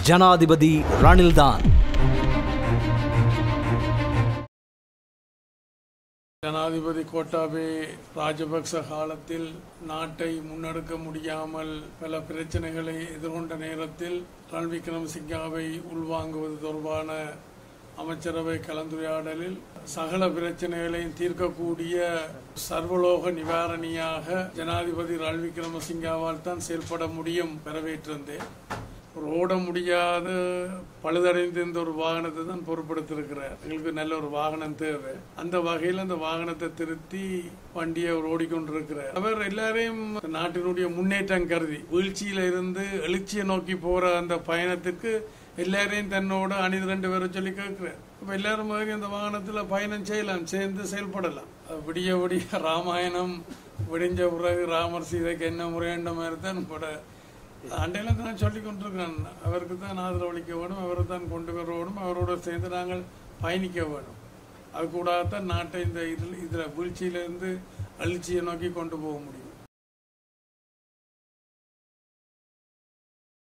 ஜனாதிபதி ரணில்தான். ஜனாதிபதி கோட்டாபே ராஜபக்ச காலத்தில் நாட்டை முன்னெடுக்க முடியாமல் பல பிரச்சனைகளை எதிர்கொண்ட நேரத்தில் ரணில் விக்ரமசிங்காவை உள்வாங்குவது தொடர்பான அமைச்சரவை கலந்துரையாடலில் சகல பிரச்சனைகளையும் தீர்க்கக்கூடிய சர்வலோக நிவாரணியாக ஜனாதிபதி ரணில் விக்ரமசிங்காவால் தான் செயல்பட முடியும் வரவேற்றிருந்தேன். ஒரு ஓட முடியாத பழுதடைந்த ஒரு வாகனத்தை தான் பொறுப்படுத்திருக்கிறார். எங்களுக்கு நல்ல ஒரு வாகனம் தேவை. அந்த வகையில் அந்த வாகனத்தை திருத்தி வண்டியை அவர் ஓடிக்கொண்டிருக்கிறார். அவர் எல்லாரையும் நாட்டினுடைய முன்னேற்றம் கருதி வீழ்ச்சியில இருந்து எழுச்சியை நோக்கி போற அந்த பயணத்துக்கு எல்லாரையும் தன்னோட அணிதிரண்டு பேரை சொல்லி கேட்கிறார். இப்ப எல்லாரும் மாதிரி அந்த வாகனத்துல பயணம் செய்யலாம், சேர்ந்து செயல்படலாம். விடிய விடிய ராமாயணம் விடிஞ்ச பிறகு ராமர் சீதைக்கு என்ன முறையண்ட மாதிரி தான் பட அண்டையில தான் சொல்லி கொண்டிருக்கிறேன். அவருக்கு தான் ஆதரவளிக்க வேணும், அவரை தான் கொண்டு வர வேணும், அவரோட சேர்ந்து நாங்கள் பயணிக்க வேணும். அது கூடாதான் நாட்டை இந்த இதுல வீழ்ச்சியிலிருந்து எழுச்சியை நோக்கி கொண்டு போக முடியும்.